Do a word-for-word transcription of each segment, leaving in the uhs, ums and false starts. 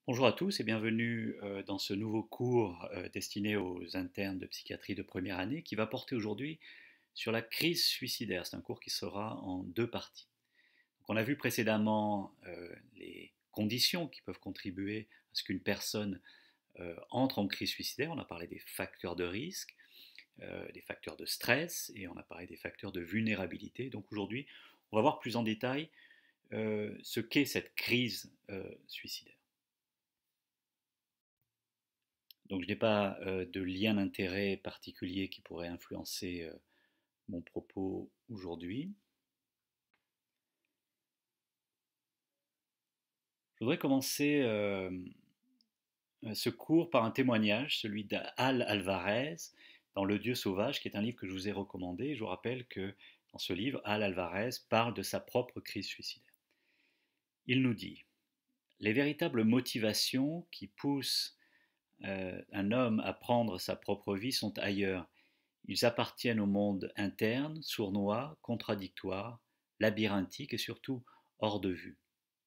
Bonjour à tous et bienvenue euh, dans ce nouveau cours euh, destiné aux internes de psychiatrie de première année qui va porter aujourd'hui sur la crise suicidaire. C'est un cours qui sera en deux parties. Donc, on a vu précédemment euh, les conditions qui peuvent contribuer à ce qu'une personne euh, entre en crise suicidaire. On a parlé des facteurs de risque, euh, des facteurs de stress et on a parlé des facteurs de vulnérabilité. Donc aujourd'hui, on va voir plus en détail euh, ce qu'est cette crise euh, suicidaire. Donc je n'ai pas euh, de lien d'intérêt particulier qui pourrait influencer euh, mon propos aujourd'hui. Je voudrais commencer euh, ce cours par un témoignage, celui d'Al Alvarez dans Le Dieu sauvage, qui est un livre que je vous ai recommandé. Je vous rappelle que dans ce livre, Al Alvarez parle de sa propre crise suicidaire. Il nous dit: les véritables motivations qui poussent euh, un homme à prendre sa propre vie sont ailleurs. Ils appartiennent au monde interne, sournois, contradictoire, labyrinthique et surtout hors de vue.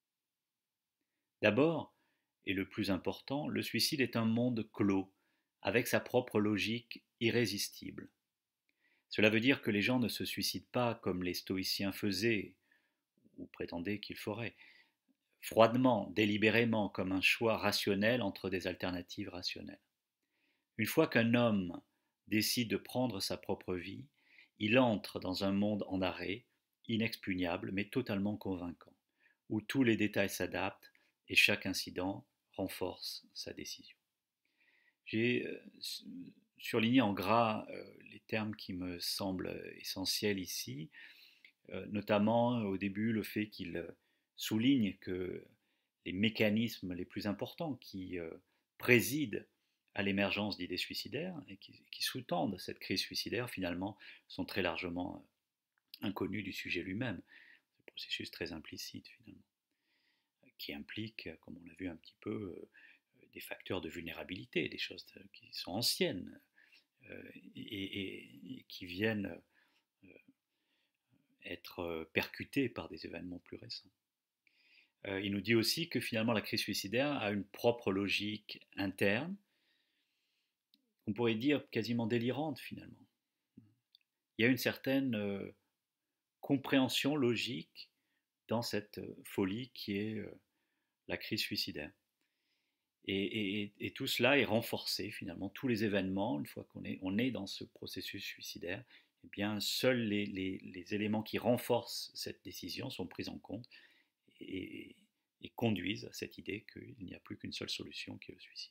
D'abord, et le plus important, le suicide est un monde clos, avec sa propre logique irrésistible. Cela veut dire que les gens ne se suicident pas comme les stoïciens faisaient, ou prétendaient qu'ils feraient, froidement, délibérément, comme un choix rationnel entre des alternatives rationnelles. Une fois qu'un homme décide de prendre sa propre vie, il entre dans un monde en arrêt, inexpugnable mais totalement convaincant, où tous les détails s'adaptent et chaque incident renforce sa décision. J'ai euh, surligné en gras euh, les termes qui me semblent essentiels ici, euh, notamment au début le fait qu'il souligne que les mécanismes les plus importants qui euh, président à l'émergence d'idées suicidaires et qui, qui sous-tendent cette crise suicidaire, finalement, sont très largement euh, inconnus du sujet lui-même. C'est un processus très implicite, finalement, qui implique, comme on l'a vu un petit peu, euh, des facteurs de vulnérabilité, des choses qui sont anciennes euh, et, et, et, qui viennent euh, être percutées par des événements plus récents. Euh, il nous dit aussi que finalement la crise suicidaire a une propre logique interne, on pourrait dire quasiment délirante finalement. Il y a une certaine euh, compréhension logique dans cette euh, folie qui est euh, la crise suicidaire. Et, et, et, tout cela est renforcé finalement, tous les événements, une fois qu'on est, on est dans ce processus suicidaire, eh bien seuls les, les, les éléments qui renforcent cette décision sont pris en compte et, et conduisent à cette idée qu'il n'y a plus qu'une seule solution qui est le suicide.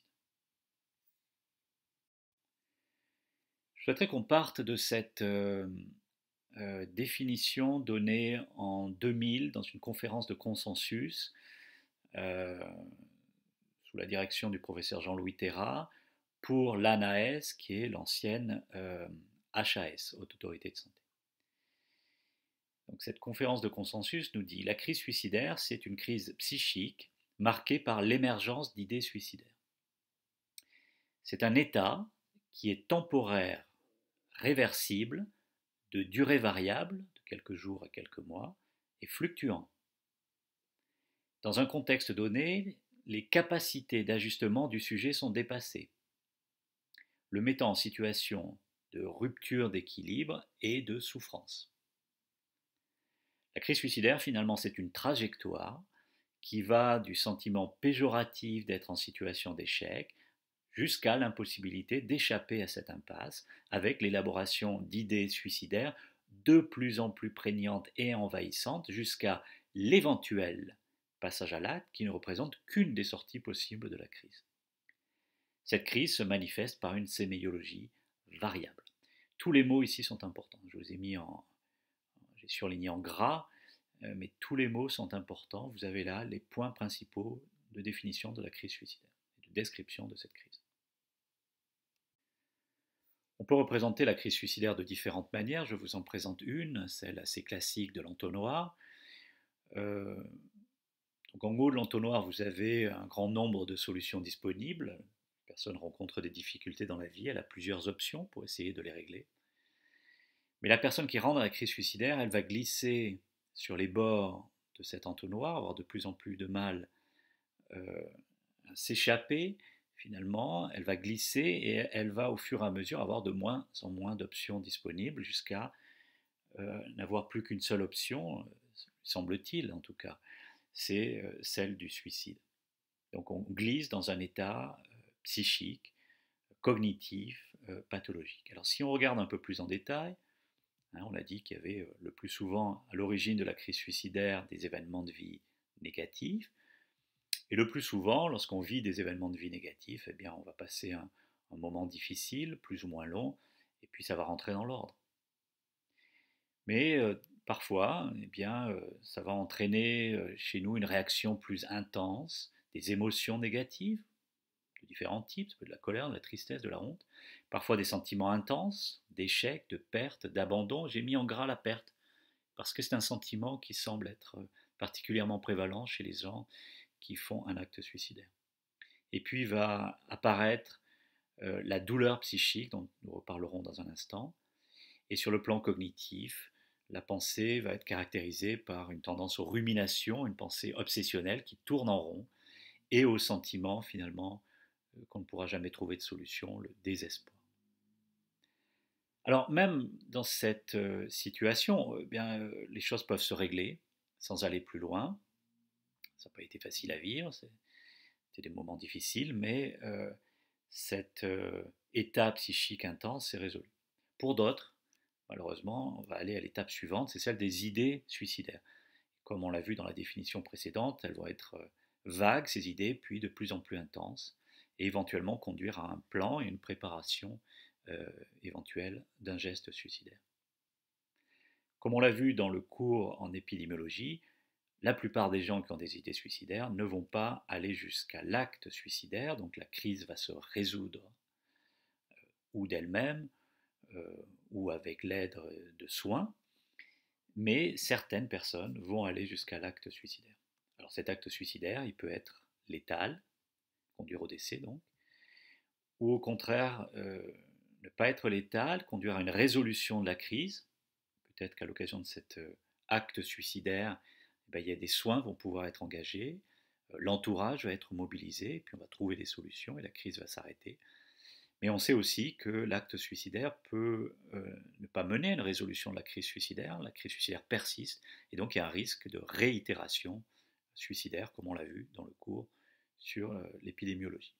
Je souhaiterais qu'on parte de cette euh, euh, définition donnée en deux mille dans une conférence de consensus euh, sous la direction du professeur Jean-Louis Terra pour l'A N A S, qui est l'ancienne euh, H A S, Haute Autorité de Santé. Donc, cette conférence de consensus nous dit: la crise suicidaire, c'est une crise psychique marquée par l'émergence d'idées suicidaires. C'est un état qui est temporaire, réversible, de durée variable, de quelques jours à quelques mois, et fluctuant. Dans un contexte donné, les capacités d'ajustement du sujet sont dépassées, le mettant en situation de rupture d'équilibre et de souffrance. La crise suicidaire, finalement, c'est une trajectoire qui va du sentiment péjoratif d'être en situation d'échec jusqu'à l'impossibilité d'échapper à cette impasse avec l'élaboration d'idées suicidaires de plus en plus prégnantes et envahissantes jusqu'à l'éventuel passage à l'acte qui ne représente qu'une des sorties possibles de la crise. Cette crise se manifeste par une séméiologie variable. Tous les mots ici sont importants. Je vous ai mis en, j'ai surligné en gras, mais tous les mots sont importants. Vous avez là les points principaux de définition de la crise suicidaire et de description de cette crise. On peut représenter la crise suicidaire de différentes manières. Je vous en présente une, celle assez classique de l'entonnoir. Euh, donc en haut de l'entonnoir, vous avez un grand nombre de solutions disponibles. La personne rencontre des difficultés dans la vie, elle a plusieurs options pour essayer de les régler. Mais la personne qui rentre dans la crise suicidaire, elle va glisser sur les bords de cet entonnoir, avoir de plus en plus de mal euh, s'échapper, finalement, elle va glisser et elle va au fur et à mesure avoir de moins en moins d'options disponibles jusqu'à euh, n'avoir plus qu'une seule option, euh, semble-t-il en tout cas, c'est euh, celle du suicide. Donc on glisse dans un état euh, psychique, cognitif, euh, pathologique. Alors si on regarde un peu plus en détail, hein, on a dit qu'il y avait euh, le plus souvent à l'origine de la crise suicidaire des événements de vie négatifs. Et le plus souvent, lorsqu'on vit des événements de vie négatifs, eh bien, on va passer un, un moment difficile, plus ou moins long, et puis ça va rentrer dans l'ordre. Mais euh, parfois, eh bien, euh, ça va entraîner euh, chez nous une réaction plus intense, des émotions négatives de différents types, ça peut être de la colère, de la tristesse, de la honte, parfois des sentiments intenses, d'échec, de perte, d'abandon. J'ai mis en gras la perte, parce que c'est un sentiment qui semble être particulièrement prévalent chez les gens qui font un acte suicidaire. Et puis va apparaître euh, la douleur psychique, dont nous reparlerons dans un instant. Et sur le plan cognitif, la pensée va être caractérisée par une tendance aux ruminations, une pensée obsessionnelle qui tourne en rond, et au sentiment finalement euh, qu'on ne pourra jamais trouver de solution, le désespoir. Alors même dans cette euh, situation, euh, bien, euh, les choses peuvent se régler sans aller plus loin. Ça n'a pas été facile à vivre, c'était des moments difficiles, mais euh, cet euh, état psychique intense s'est résolu. Pour d'autres, malheureusement, on va aller à l'étape suivante, c'est celle des idées suicidaires. Comme on l'a vu dans la définition précédente, elles vont être euh, vagues, ces idées, puis de plus en plus intenses, et éventuellement conduire à un plan et une préparation euh, éventuelle d'un geste suicidaire. Comme on l'a vu dans le cours en épidémiologie, la plupart des gens qui ont des idées suicidaires ne vont pas aller jusqu'à l'acte suicidaire, donc la crise va se résoudre ou d'elle-même, euh, ou avec l'aide de soins, mais certaines personnes vont aller jusqu'à l'acte suicidaire. Alors cet acte suicidaire, il peut être létal, conduire au décès donc, ou au contraire euh, ne pas être létal, conduire à une résolution de la crise. Peut-être qu'à l'occasion de cet euh, acte suicidaire, eh bien, il y a des soins vont pouvoir être engagés, euh, l'entourage va être mobilisé, puis on va trouver des solutions et la crise va s'arrêter. Mais on sait aussi que l'acte suicidaire peut euh, ne pas mener à une résolution de la crise suicidaire, la crise suicidaire persiste, et donc il y a un risque de réitération suicidaire, comme on l'a vu dans le cours sur euh, l'épidémiologie.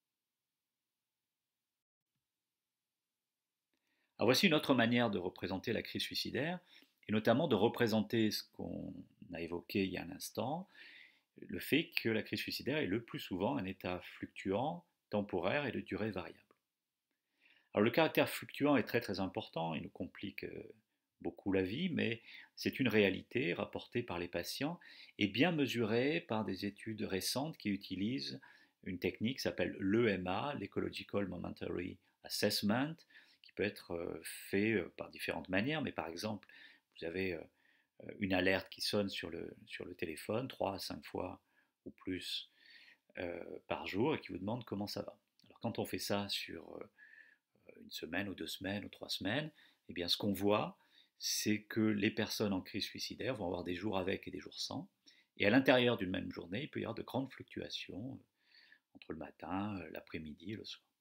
Alors voici une autre manière de représenter la crise suicidaire, et notamment de représenter ce qu'on a évoqué il y a un instant, le fait que la crise suicidaire est le plus souvent un état fluctuant, temporaire et de durée variable. Alors le caractère fluctuant est très très important, il nous complique euh, beaucoup la vie, mais c'est une réalité rapportée par les patients et bien mesurée par des études récentes qui utilisent une technique qui s'appelle l'E M A, l'Ecological Momentary Assessment, qui peut être euh, fait euh, par différentes manières, mais par exemple, vous avez euh, une alerte qui sonne sur le, sur le téléphone trois à cinq fois ou plus euh, par jour et qui vous demande comment ça va. Alors quand on fait ça sur euh, une semaine ou deux semaines ou trois semaines, eh bien ce qu'on voit, c'est que les personnes en crise suicidaire vont avoir des jours avec et des jours sans. Et à l'intérieur d'une même journée, il peut y avoir de grandes fluctuations euh, entre le matin, euh, l'après-midi et le soir.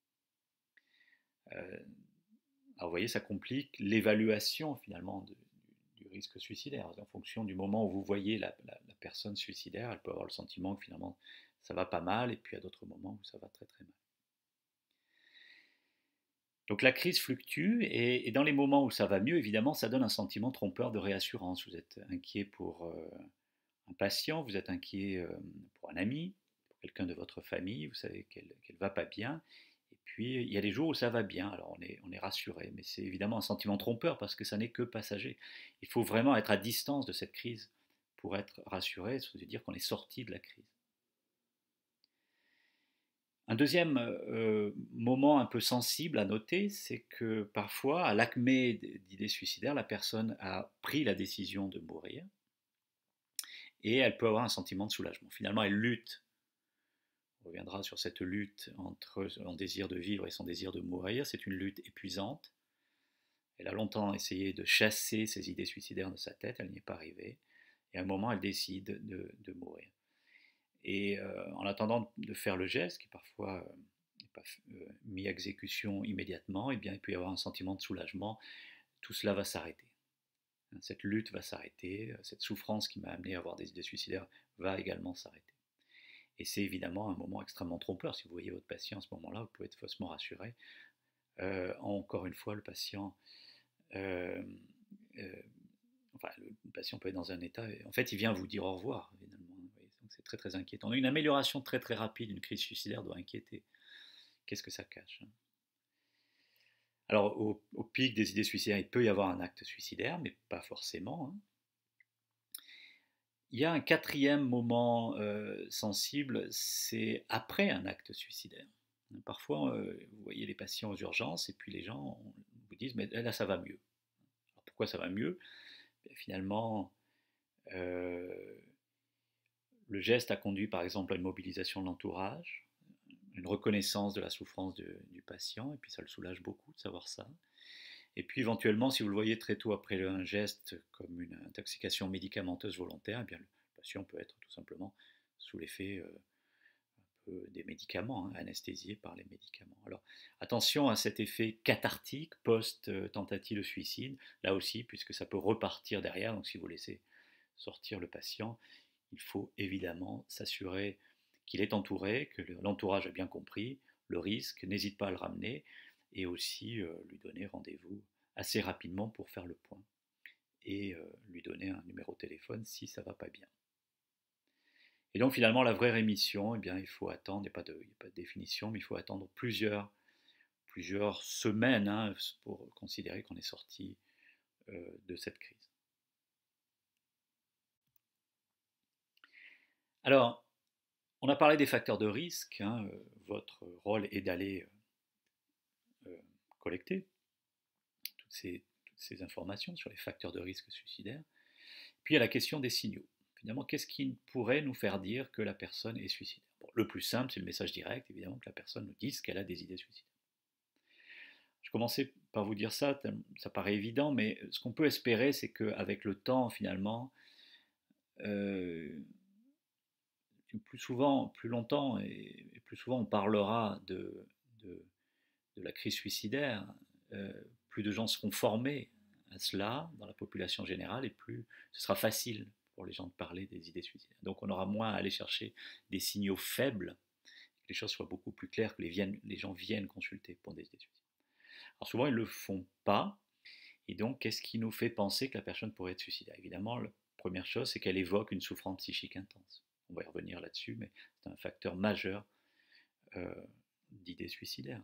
Euh, alors vous voyez, ça complique l'évaluation finalement de, du, du risque suicidaire. En fonction du moment où vous voyez la, la, la personne suicidaire, elle peut avoir le sentiment que finalement ça va pas mal, et puis à d'autres moments où ça va très très mal. Donc la crise fluctue, et, et, dans les moments où ça va mieux, évidemment, ça donne un sentiment trompeur de réassurance. Vous êtes inquiet pour euh, un patient, vous êtes inquiet euh, pour un ami, pour quelqu'un de votre famille, vous savez qu'elle ne va pas bien. Et puis il y a des jours où ça va bien, alors on est, on est rassuré, mais c'est évidemment un sentiment trompeur parce que ça n'est que passager. Il faut vraiment être à distance de cette crise pour être rassuré, se dire qu'on est sorti de la crise. Un deuxième euh, moment un peu sensible à noter, c'est que parfois, à l'acmé d'idées suicidaires, la personne a pris la décision de mourir et elle peut avoir un sentiment de soulagement. Finalement, elle lutte, on reviendra sur cette lutte entre son désir de vivre et son désir de mourir, c'est une lutte épuisante. Elle a longtemps essayé de chasser ses idées suicidaires de sa tête, elle n'y est pas arrivée, et à un moment, elle décide de, de mourir. Et euh, en attendant de faire le geste, qui parfois euh, n'est pas euh, mis à exécution immédiatement, eh bien, il peut y avoir un sentiment de soulagement. Tout cela va s'arrêter. Cette lutte va s'arrêter, cette souffrance qui m'a amené à avoir des idées suicidaires va également s'arrêter. Et c'est évidemment un moment extrêmement trompeur. Si vous voyez votre patient à ce moment-là, vous pouvez être faussement rassuré. Euh, encore une fois, le patient, euh, euh, enfin, le patient peut être dans un état, en fait, il vient vous dire au revoir, finalement. Donc c'est très très inquiétant. Une amélioration très très rapide d'une crise suicidaire doit inquiéter. Qu'est-ce que ça cache, hein? Alors, au, au pic des idées suicidaires, il peut y avoir un acte suicidaire, mais pas forcément, hein. Il y a un quatrième moment euh, sensible, c'est après un acte suicidaire. Parfois, euh, vous voyez les patients aux urgences et puis les gens vous disent mais là ça va mieux. Alors, pourquoi ça va mieux? Finalement, euh, le geste a conduit par exemple à une mobilisation de l'entourage, une reconnaissance de la souffrance de, du patient, et puis ça le soulage beaucoup de savoir ça. Et puis éventuellement, si vous le voyez très tôt après un geste comme une intoxication médicamenteuse volontaire, eh bien, le patient peut être tout simplement sous l'effet euh, un peu des médicaments, hein, anesthésié par les médicaments. Alors attention à cet effet cathartique post-tentative de suicide, là aussi, puisque ça peut repartir derrière, donc si vous laissez sortir le patient, il faut évidemment s'assurer qu'il est entouré, que l'entourage a bien compris le risque, n'hésite pas à le ramener, et aussi euh, lui donner rendez-vous assez rapidement pour faire le point et euh, lui donner un numéro de téléphone si ça ne va pas bien. Et donc finalement la vraie rémission, eh bien, il faut attendre, il n'y a pas de, il n'y a pas de définition, mais il faut attendre plusieurs, plusieurs semaines, hein, pour considérer qu'on est sorti euh, de cette crise. Alors, on a parlé des facteurs de risque, hein, euh, votre rôle est d'aller euh, collecter toutes ces, toutes ces informations sur les facteurs de risque suicidaire. Puis il y a la question des signaux. Finalement, qu'est-ce qui pourrait nous faire dire que la personne est suicidaire? Bon, le plus simple, c'est le message direct, évidemment, que la personne nous dise qu'elle a des idées suicidaires. Je commençais par vous dire ça, ça paraît évident, mais ce qu'on peut espérer, c'est qu'avec le temps, finalement, euh, plus souvent, plus longtemps, et, et, plus souvent on parlera de, de, de la crise suicidaire, euh, plus de gens seront formés à cela dans la population générale, et plus ce sera facile pour les gens de parler des idées suicidaires. Donc on aura moins à aller chercher des signaux faibles, que les choses soient beaucoup plus claires, que les, viennent, les gens viennent consulter pour des idées suicidaires. Alors souvent ils ne le font pas, et donc qu'est-ce qui nous fait penser que la personne pourrait être suicidaire? Évidemment, la première chose, c'est qu'elle évoque une souffrance psychique intense. On va y revenir là-dessus, mais c'est un facteur majeur euh, d'idées suicidaires.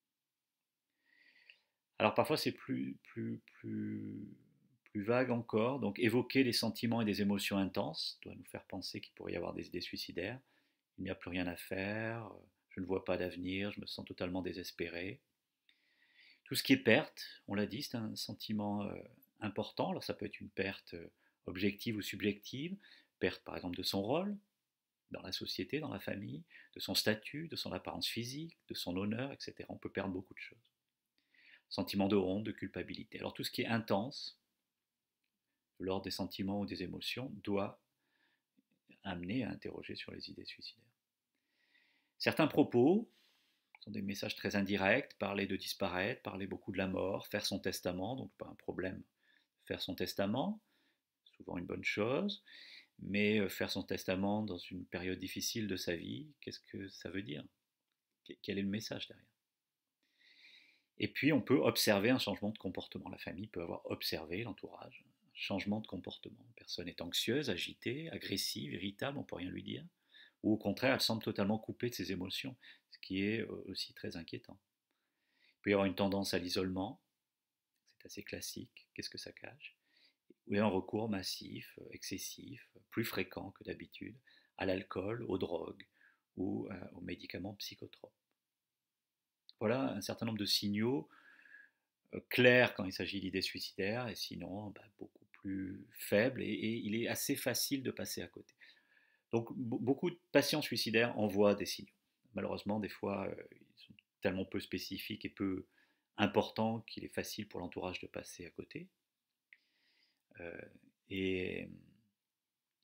Alors parfois c'est plus, plus, plus, plus vague encore, donc évoquer des sentiments et des émotions intenses doit nous faire penser qu'il pourrait y avoir des idées suicidaires. Il n'y a plus rien à faire, je ne vois pas d'avenir, je me sens totalement désespéré. Tout ce qui est perte, on l'a dit, c'est un sentiment euh, important. Alors ça peut être une perte euh, objective ou subjective, perte par exemple de son rôle dans la société, dans la famille, de son statut, de son apparence physique, de son honneur, et cetera. On peut perdre beaucoup de choses. Sentiment de honte, de culpabilité. Alors tout ce qui est intense, lors des sentiments ou des émotions, doit amener à interroger sur les idées suicidaires. Certains propos sont des messages très indirects, parler de disparaître, parler beaucoup de la mort, faire son testament, donc pas un problème, faire son testament, souvent une bonne chose, mais faire son testament dans une période difficile de sa vie, qu'est-ce que ça veut dire? Quel est le message derrière? Et puis on peut observer un changement de comportement. La famille peut avoir observé, l'entourage, un changement de comportement. La personne est anxieuse, agitée, agressive, irritable, on ne peut rien lui dire. Ou au contraire, elle semble totalement coupée de ses émotions, ce qui est aussi très inquiétant. Il peut y avoir une tendance à l'isolement, c'est assez classique, qu'est-ce que ça cache? Ou un recours massif, excessif, plus fréquent que d'habitude, à l'alcool, aux drogues ou aux médicaments psychotropes. Voilà un certain nombre de signaux euh, clairs quand il s'agit d'idées suicidaires, et sinon bah, beaucoup plus faibles, et, et il est assez facile de passer à côté. Donc beaucoup de patients suicidaires envoient des signaux. Malheureusement, des fois, euh, ils sont tellement peu spécifiques et peu importants qu'il est facile pour l'entourage de passer à côté. Euh, et,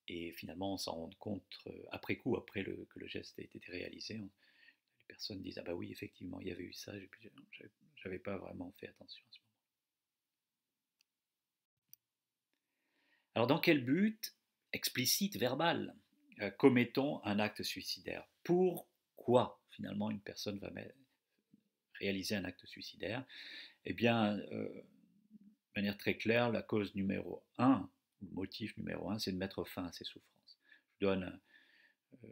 et finalement on s'en rend compte euh, après coup, après le, que le geste ait été réalisé. On, les personnes disent ah bah oui effectivement il y avait eu ça, et puis j'avais pas vraiment fait attention à ce moment. Alors dans quel but explicite, verbal, euh, commettons un acte suicidaire? Pourquoi finalement une personne va réaliser un acte suicidaire? Eh bien, euh, de manière très claire, la cause numéro un, le motif numéro un, c'est de mettre fin à ses souffrances. Je donne euh,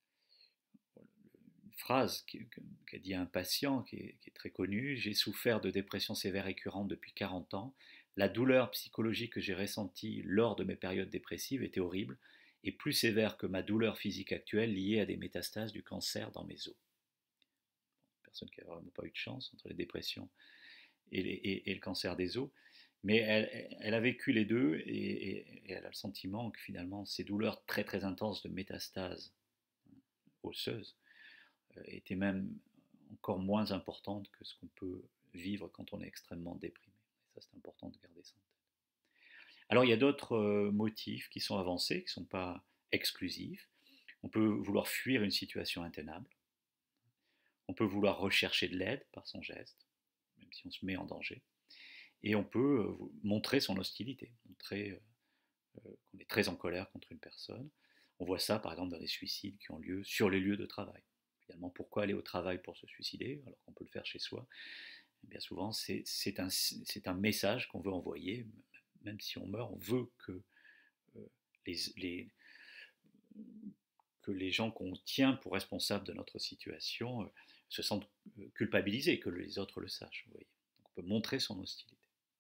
une phrase qu'a dit un patient qui est, qui est très connu: j'ai souffert de dépression sévère récurrente depuis quarante ans. La douleur psychologique que j'ai ressentie lors de mes périodes dépressives était horrible et plus sévère que ma douleur physique actuelle liée à des métastases du cancer dans mes os. Personne qui n'a vraiment pas eu de chance entre les dépressions et, les, et, et le cancer des os. Mais elle, elle, a vécu les deux et, et, et elle a le sentiment que finalement ces douleurs très très intenses de métastases osseuses euh, étaient même encore moins importantes que ce qu'on peut vivre quand on est extrêmement déprimé. Et ça, c'est important de garder ça en tête. Alors il y a d'autres euh, motifs qui sont avancés, qui ne sont pas exclusifs. On peut vouloir fuir une situation intenable. On peut vouloir rechercher de l'aide par son geste, même si on se met en danger. Et on peut euh, montrer son hostilité, montrer euh, qu'on est très en colère contre une personne. On voit ça par exemple dans les suicides qui ont lieu sur les lieux de travail. Finalement, pourquoi aller au travail pour se suicider alors qu'on peut le faire chez soi? Et bien souvent, c'est, c'est, un, c'est un message qu'on veut envoyer. Même si on meurt, on veut que euh, les, les, que les gens qu'on tient pour responsables de notre situation euh, se sentent culpabilisés, que les autres le sachent. Vous voyez. Donc on peut montrer son hostilité.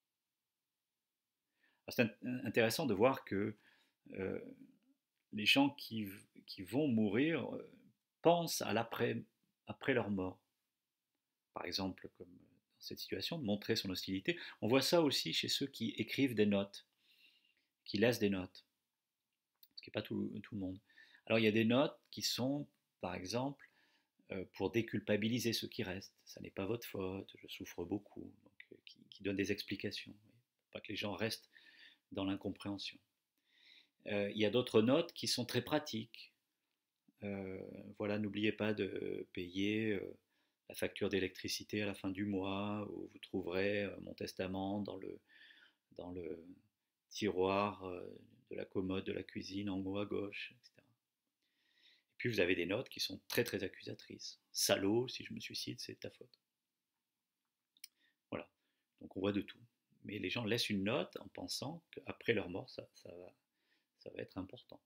C'est intéressant de voir que euh, les gens qui, qui vont mourir euh, pensent à l'après, après leur mort. Par exemple, comme dans cette situation, de montrer son hostilité. On voit ça aussi chez ceux qui écrivent des notes, qui laissent des notes, ce qui n'est pas tout, tout le monde. Alors il y a des notes qui sont, par exemple, euh, pour déculpabiliser ceux qui restent. Ça n'est pas votre faute, je souffre beaucoup. Donc, euh, qui, qui donnent des explications. Pour pas que les gens restent dans l'incompréhension. Euh, il y a d'autres notes qui sont très pratiques. Euh, voilà, n'oubliez pas de payer euh, la facture d'électricité à la fin du mois, ou vous trouverez euh, mon testament dans le, dans le tiroir euh, de la commode de la cuisine en haut à gauche, et cetera. Et puis vous avez des notes qui sont très très accusatrices. Salaud, si je me suicide, c'est ta faute. Voilà, donc on voit de tout. Mais les gens laissent une note en pensant qu'après leur mort, ça, ça, va, ça va être important.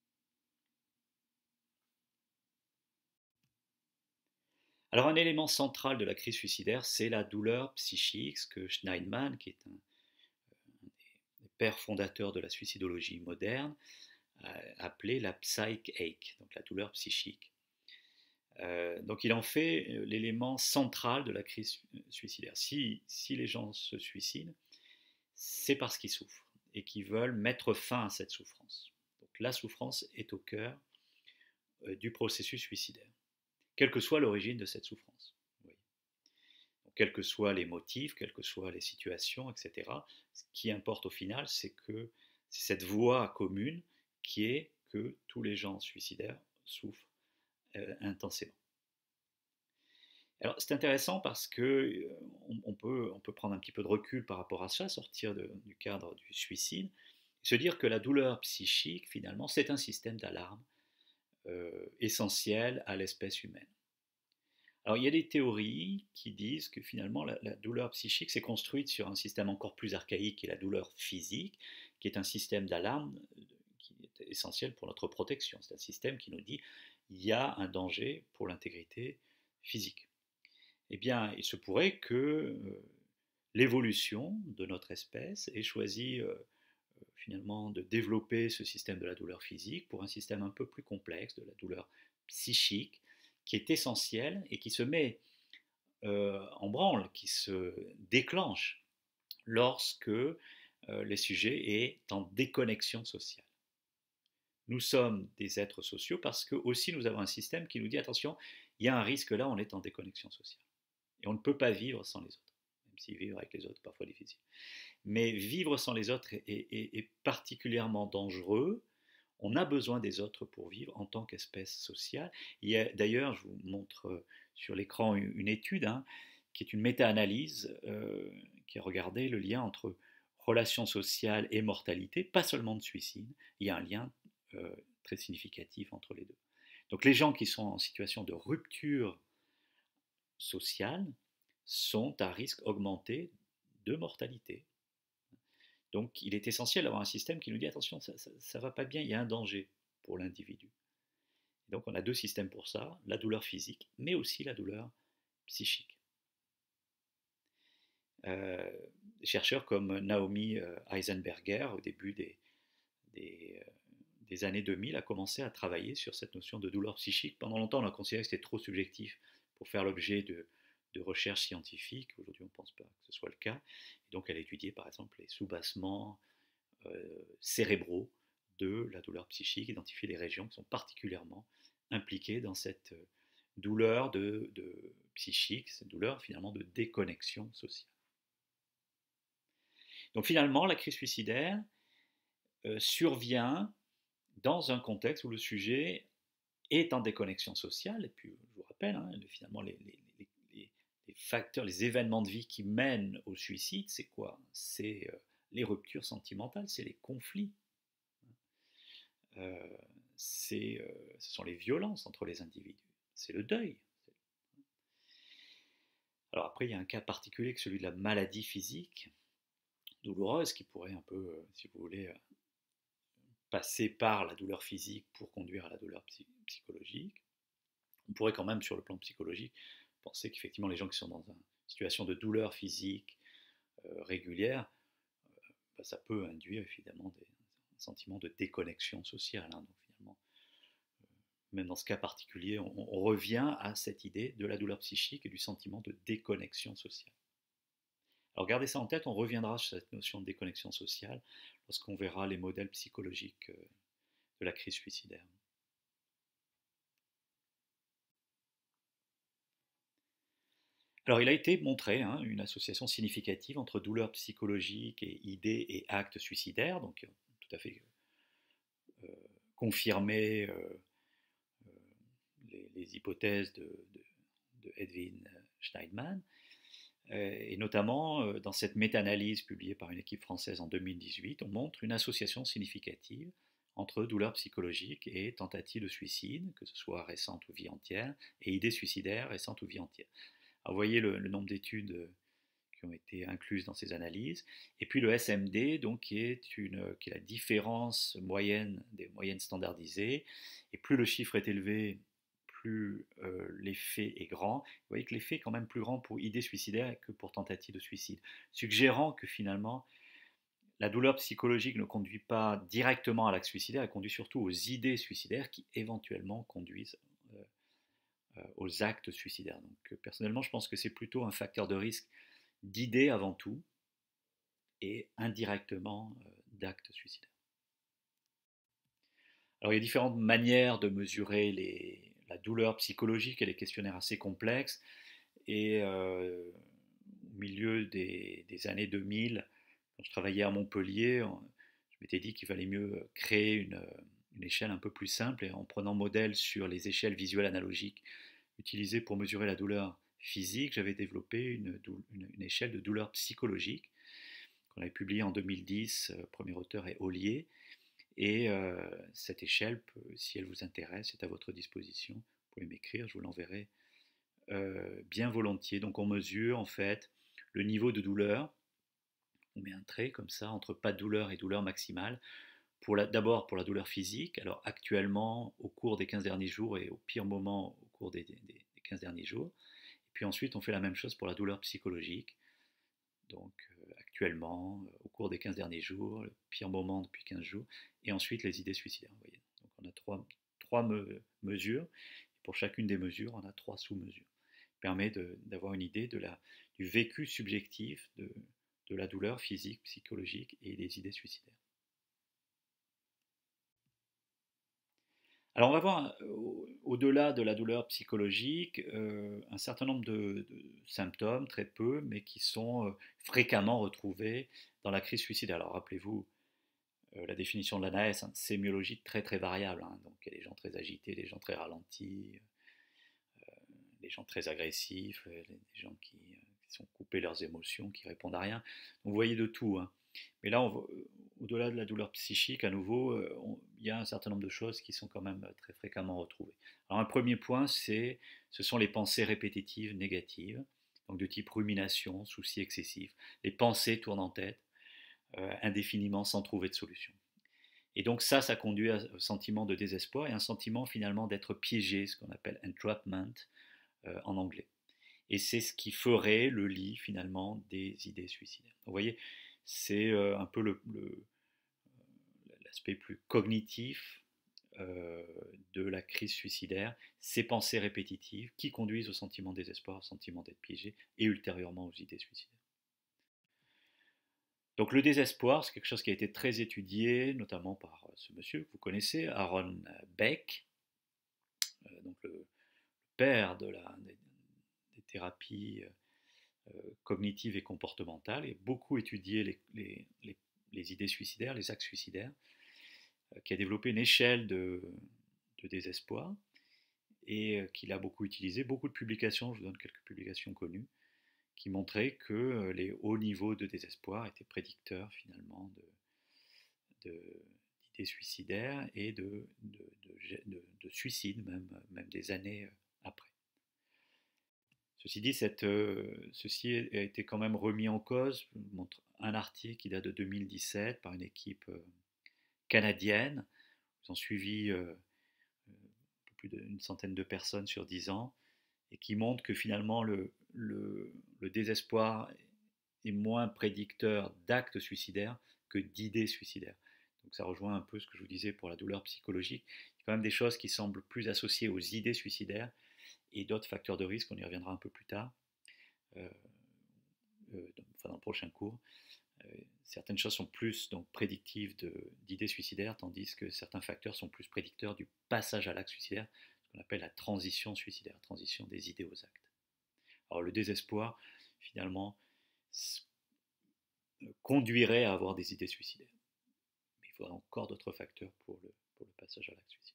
Alors un élément central de la crise suicidaire, c'est la douleur psychique, ce que Schneidman, qui est un, un des pères fondateurs de la suicidologie moderne, a appelé la psych ache, donc la douleur psychique. Euh, donc il en fait l'élément central de la crise suicidaire. Si, si les gens se suicident, c'est parce qu'ils souffrent et qu'ils veulent mettre fin à cette souffrance. Donc la souffrance est au cœur euh, du processus suicidaire, quelle que soit l'origine de cette souffrance. Oui. Donc, quels que soient les motifs, quelles que soient les situations, et cetera, ce qui importe au final, c'est que c'est cette voie commune qui est que tous les gens suicidaires souffrent euh, intensément. Alors c'est intéressant parce que euh, on, on, peut, on peut prendre un petit peu de recul par rapport à ça, sortir de, du cadre du suicide, se dire que la douleur psychique, finalement, c'est un système d'alarme euh, essentiel à l'espèce humaine. Alors il y a des théories qui disent que finalement la, la douleur psychique s'est construite sur un système encore plus archaïque qui est la douleur physique, qui est un système d'alarme qui est essentiel pour notre protection. C'est un système qui nous dit il y a un danger pour l'intégrité physique. Eh bien, il se pourrait que euh, l'évolution de notre espèce ait choisi euh, finalement de développer ce système de la douleur physique pour un système un peu plus complexe de la douleur psychique, qui est essentiel et qui se met euh, en branle, qui se déclenche lorsque euh, les sujets sont en déconnexion sociale. Nous sommes des êtres sociaux parce que aussi nous avons un système qui nous dit attention, il y a un risque là, on est en déconnexion sociale. Et on ne peut pas vivre sans les autres, même si vivre avec les autres est parfois difficile. Mais vivre sans les autres est, est, est particulièrement dangereux On a besoin des autres pour vivre en tant qu'espèce sociale. Il y a d'ailleurs, je vous montre sur l'écran une étude hein, qui est une méta-analyse euh, qui a regardé le lien entre relations sociales et mortalité, pas seulement de suicide. Il y a un lien euh, très significatif entre les deux. Donc les gens qui sont en situation de rupture sociale sont à risque augmenté de mortalité. Donc il est essentiel d'avoir un système qui nous dit attention, ça ne va pas bien, il y a un danger pour l'individu. Donc on a deux systèmes pour ça, la douleur physique, mais aussi la douleur psychique. Euh, des chercheurs comme Naomi Eisenberger, au début des, des, des années deux mille, a commencé à travailler sur cette notion de douleur psychique. Pendant longtemps, on a considéré que c'était trop subjectif pour faire l'objet de, de recherches scientifiques. Aujourd'hui, on ne pense pas que ce soit le cas. Et donc, elle a étudié, par exemple, les soubassements euh, cérébraux de la douleur psychique, identifier les régions qui sont particulièrement impliquées dans cette douleur de, de psychique, cette douleur finalement de déconnexion sociale. Donc finalement, la crise suicidaire euh, survient dans un contexte où le sujet est en déconnexion sociale, et puis je vous rappelle, hein, finalement les, les, les, les facteurs, les événements de vie qui mènent au suicide, c'est quoi? C'est euh, les ruptures sentimentales, c'est les conflits, euh, c'est, euh, ce sont les violences entre les individus, c'est le deuil. Alors après, il y a un cas particulier que celui de la maladie physique, douloureuse, qui pourrait un peu, si vous voulez, passer par la douleur physique pour conduire à la douleur psychologique. On pourrait quand même, sur le plan psychologique, penser qu'effectivement les gens qui sont dans une situation de douleur physique euh, régulière, euh, bah, ça peut induire évidemment des, un sentiment de déconnexion sociale. Hein. Donc finalement, euh, même dans ce cas particulier, on, on revient à cette idée de la douleur psychique et du sentiment de déconnexion sociale. Alors gardez ça en tête, on reviendra sur cette notion de déconnexion sociale lorsqu'on verra les modèles psychologiques de la crise suicidaire. Alors il a été montré hein, une association significative entre douleur psychologique et idées et actes suicidaires, donc tout à fait euh, confirmé euh, euh, les, les, hypothèses de, de, de Edwin Schneidman. Et notamment, dans cette méta-analyse publiée par une équipe française en deux mille dix-huit, on montre une association significative entre douleur psychologique et tentative de suicide, que ce soit récente ou vie entière, et idées suicidaires récentes ou vie entière. Alors, vous voyez le, le nombre d'études qui ont été incluses dans ces analyses. Et puis le S M D, donc, qui, est une, qui est la différence moyenne des moyennes standardisées. Et plus le chiffre est élevé, plus euh, l'effet est grand. Vous voyez que l'effet est quand même plus grand pour idées suicidaires que pour tentative de suicide, suggérant que finalement, la douleur psychologique ne conduit pas directement à l'acte suicidaire, elle conduit surtout aux idées suicidaires qui éventuellement conduisent euh, euh, aux actes suicidaires. Donc personnellement, je pense que c'est plutôt un facteur de risque d'idées avant tout et indirectement euh, d'actes suicidaires. Alors il y a différentes manières de mesurer les, la douleur psychologique et les questionnaires assez complexes. Et euh, au milieu des, des, années deux mille, quand je travaillais à Montpellier, je m'étais dit qu'il fallait mieux créer une, une échelle un peu plus simple et en prenant modèle sur les échelles visuelles analogiques utilisées pour mesurer la douleur physique, j'avais développé une, une, une échelle de douleur psychologique qu'on avait publiée en deux mille dix. Le premier auteur est Ollier. Et euh, cette échelle, peut, si elle vous intéresse, est à votre disposition. Vous pouvez m'écrire, je vous l'enverrai euh, bien volontiers. Donc on mesure en fait le niveau de douleur. On met un trait comme ça entre pas de douleur et douleur maximale. D'abord pour la douleur physique. Alors actuellement, au cours des quinze derniers jours et au pire moment au cours des, des, des quinze derniers jours. Et puis ensuite, on fait la même chose pour la douleur psychologique. Donc euh, actuellement, euh, au cours des quinze derniers jours, le pire moment depuis quinze jours, et ensuite les idées suicidaires. Vous voyez. Donc on a trois, trois me mesures. Pour chacune des mesures, on a trois sous-mesures. Ça permet d'avoir une idée de la, du vécu subjectif de, de la douleur physique, psychologique et des idées suicidaires. Alors on va voir au-delà de la douleur psychologique euh, un certain nombre de, de, symptômes, très peu, mais qui sont euh, fréquemment retrouvés dans la crise suicidaire. Alors rappelez-vous Euh, la définition de l'A N A S, hein, sémiologie très très variable. Hein. Donc il y a des gens très agités, des gens très ralentis, des gens très agressifs, des gens qui, qui sont coupés leurs émotions, qui répondent à rien. Donc, vous voyez de tout. Hein. Mais là, on, au-delà de la douleur psychique, à nouveau, on, il y a un certain nombre de choses qui sont quand même très fréquemment retrouvées. Alors un premier point, c'est, ce sont les pensées répétitives négatives, donc de type rumination, souci excessif. Les pensées tournent en tête euh, indéfiniment sans trouver de solution. Et donc ça, ça conduit à un sentiment de désespoir et un sentiment finalement d'être piégé, ce qu'on appelle entrapment euh, en anglais. Et c'est ce qui ferait le lit finalement des idées suicidaires. Donc, vous voyez, c'est euh, un peu le, le, l'aspect plus cognitif euh, de la crise suicidaire, ces pensées répétitives qui conduisent au sentiment de désespoir, au sentiment d'être piégé et ultérieurement aux idées suicidaires. Donc le désespoir, c'est quelque chose qui a été très étudié, notamment par ce monsieur que vous connaissez, Aaron Beck, euh, donc le père de la, des, des thérapies euh, cognitives et comportementales, et beaucoup étudié les, les, les, les idées suicidaires, les actes suicidaires, euh, qui a développé une échelle de, de désespoir, et qu'il a beaucoup utilisé, beaucoup de publications, je vous donne quelques publications connues, qui montraient que les hauts niveaux de désespoir étaient prédicteurs finalement de, de, d'idées suicidaires et de, de, de, de suicides, même, même des années après. Ceci dit, cette, euh, ceci a été quand même remis en cause. Je vous montre un article qui date de deux mille dix-sept par une équipe euh, canadienne. Ils ont suivi euh, plus d'une centaine de personnes sur dix ans et qui montre que finalement le, le, le désespoir est moins prédicteur d'actes suicidaires que d'idées suicidaires. Donc ça rejoint un peu ce que je vous disais pour la douleur psychologique. Il y a quand même des choses qui semblent plus associées aux idées suicidaires et d'autres facteurs de risque, on y reviendra un peu plus tard, euh, euh, enfin dans le prochain cours. Euh, certaines choses sont plus donc, prédictives de, d'idées suicidaires, tandis que certains facteurs sont plus prédicteurs du passage à l'acte suicidaire, ce qu'on appelle la transition suicidaire, la transition des idées aux actes. Alors le désespoir, finalement, conduirait à avoir des idées suicidaires. Mais il faudra encore d'autres facteurs pour le, pour le passage à l'acte suicidaire.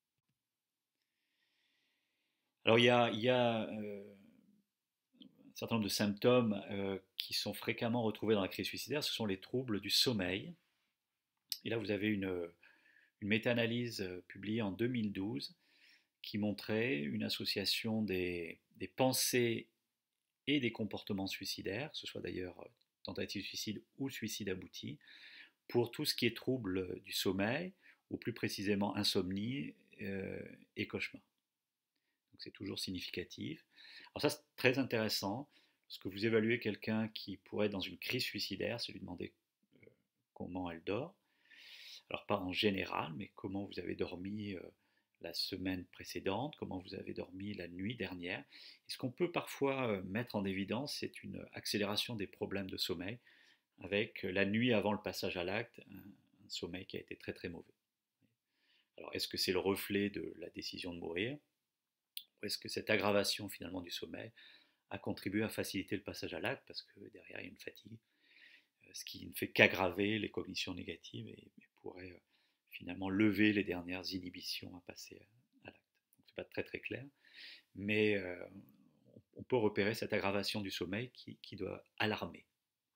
Alors il y a, il y a euh, un certain nombre de symptômes euh, qui sont fréquemment retrouvés dans la crise suicidaire, ce sont les troubles du sommeil. Et là vous avez une, une méta-analyse euh, publiée en deux mille douze qui montrait une association des, des pensées et des comportements suicidaires, que ce soit d'ailleurs tentative de suicide ou suicide abouti, pour tout ce qui est trouble du sommeil, ou plus précisément insomnie euh, et cauchemar. Donc c'est toujours significatif. Alors ça c'est très intéressant, parce que vous évaluez quelqu'un qui pourrait être dans une crise suicidaire, c'est lui demander euh, comment elle dort. Alors pas en général, mais comment vous avez dormi euh, la semaine précédente, comment vous avez dormi la nuit dernière. Et ce qu'on peut parfois euh, mettre en évidence, c'est une accélération des problèmes de sommeil, avec la nuit avant le passage à l'acte, un, un sommeil qui a été très très mauvais. Alors est-ce que c'est le reflet de la décision de mourir, ou est-ce que cette aggravation finalement du sommeil a contribué à faciliter le passage à l'acte, parce que derrière il y a une fatigue, ce qui ne fait qu'aggraver les cognitions négatives et, et pourrait euh, finalement lever les dernières inhibitions à passer à, à l'acte. Donc c'est pas très très clair, mais euh, on, on peut repérer cette aggravation du sommeil qui, qui doit alarmer.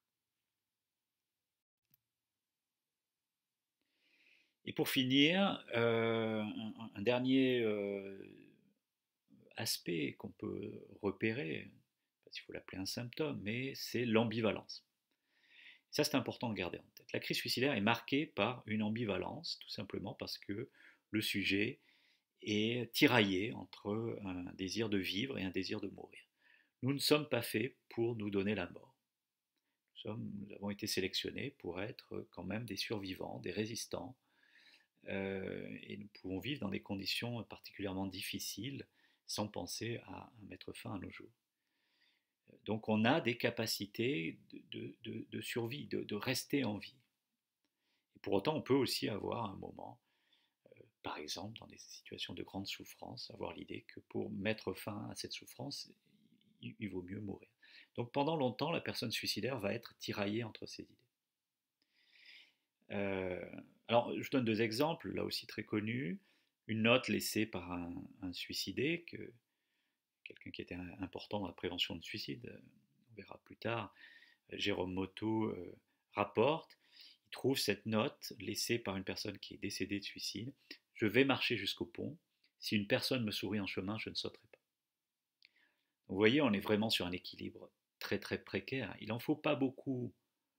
Et pour finir, euh, un, un, dernier euh, aspect qu'on peut repérer, pas s'il faut l'appeler un symptôme, mais c'est l'ambivalence. Ça, c'est important de garder en tête. La crise suicidaire est marquée par une ambivalence, tout simplement parce que le sujet est tiraillé entre un désir de vivre et un désir de mourir. Nous ne sommes pas faits pour nous donner la mort. Nous, sommes, nous avons été sélectionnés pour être quand même des survivants, des résistants, euh, et nous pouvons vivre dans des conditions particulièrement difficiles sans penser à, à mettre fin à nos jours. Donc on a des capacités de, de, de, de survie, de, de rester en vie. Et pour autant, on peut aussi avoir un moment, euh, par exemple dans des situations de grande souffrance, avoir l'idée que pour mettre fin à cette souffrance, il, il vaut mieux mourir. Donc pendant longtemps, la personne suicidaire va être tiraillée entre ces idées. Euh, alors, je donne deux exemples, là aussi très connus. Une note laissée par un, un suicidé, que, quelqu'un qui était important dans la prévention de suicide, on verra plus tard, Jérôme Motto euh, rapporte, il trouve cette note laissée par une personne qui est décédée de suicide. Je vais marcher jusqu'au pont. Si une personne me sourit en chemin, je ne sauterai pas. Vous voyez, on est vraiment sur un équilibre très très précaire. Il n'en faut pas beaucoup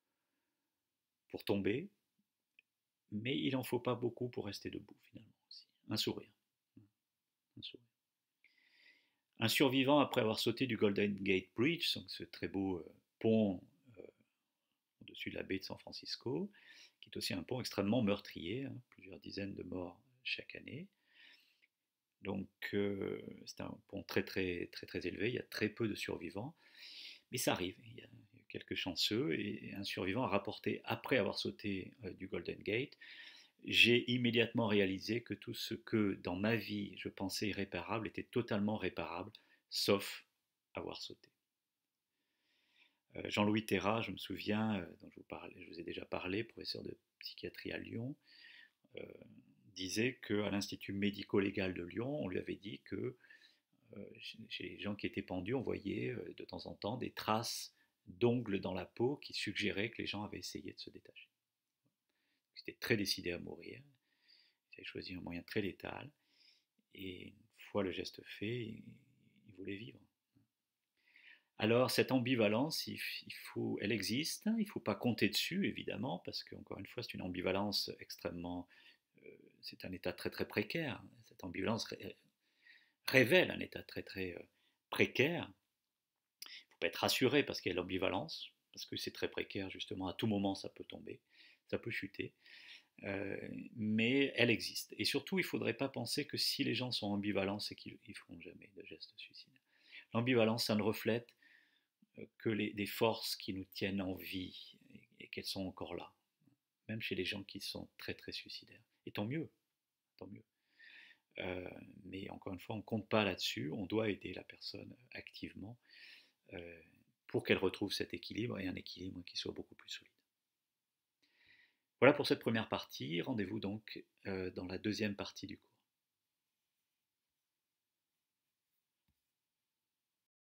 pour tomber, mais il n'en faut pas beaucoup pour rester debout finalement aussi. Un sourire. Un sourire. Un survivant après avoir sauté du Golden Gate Bridge, donc ce très beau euh, pont euh, au-dessus de la baie de San Francisco, qui est aussi un pont extrêmement meurtrier, hein, plusieurs dizaines de morts chaque année. Donc euh, c'est un pont très très très très élevé, il y a très peu de survivants, mais ça arrive, il y a quelques chanceux, et un survivant a rapporté après avoir sauté euh, du Golden Gate, j'ai immédiatement réalisé que tout ce que dans ma vie je pensais irréparable était totalement réparable, sauf avoir sauté. Euh, Jean-Louis Terra, je me souviens, euh, dont je vous, parlais, je vous ai déjà parlé, professeur de psychiatrie à Lyon, euh, disait qu'à l'Institut médico-légal de Lyon, on lui avait dit que euh, chez les gens qui étaient pendus, on voyait euh, de temps en temps des traces d'ongles dans la peau qui suggéraient que les gens avaient essayé de se détacher. Ils étaient très décidés à mourir, ils avaient choisi un moyen très létal, et une fois le geste fait, ils, ils voulaient vivre. Alors cette ambivalence, il, il faut, elle existe, il ne faut pas compter dessus évidemment, parce qu'encore une fois c'est une ambivalence extrêmement, euh, c'est un état très très précaire, cette ambivalence ré, révèle un état très très euh, précaire, il ne faut pas être rassuré parce qu'il y a l'ambivalence, parce que c'est très précaire justement, à tout moment ça peut tomber, ça peut chuter, euh, mais elle existe. Et surtout il ne faudrait pas penser que si les gens sont ambivalents, c'est qu'ils ne feront jamais de geste suicidaire. L'ambivalence, ça ne reflète que les, des forces qui nous tiennent en vie et, et qu'elles sont encore là, même chez les gens qui sont très très suicidaires. Et tant mieux, tant mieux. Euh, mais encore une fois, on ne compte pas là-dessus, on doit aider la personne activement euh, pour qu'elle retrouve cet équilibre et un équilibre qui soit beaucoup plus solide. Voilà pour cette première partie, rendez-vous donc euh, dans la deuxième partie du cours.